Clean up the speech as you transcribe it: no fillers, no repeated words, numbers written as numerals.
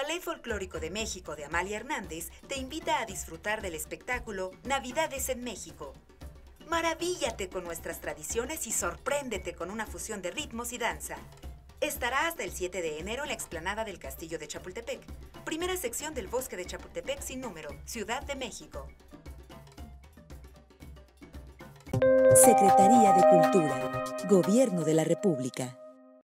Ballet Folclórico de México de Amalia Hernández te invita a disfrutar del espectáculo Navidades en México. Maravíllate con nuestras tradiciones y sorpréndete con una fusión de ritmos y danza. Estará hasta el 7 de enero en la explanada del Castillo de Chapultepec, primera sección del Bosque de Chapultepec sin número, Ciudad de México. Secretaría de Cultura, Gobierno de la República.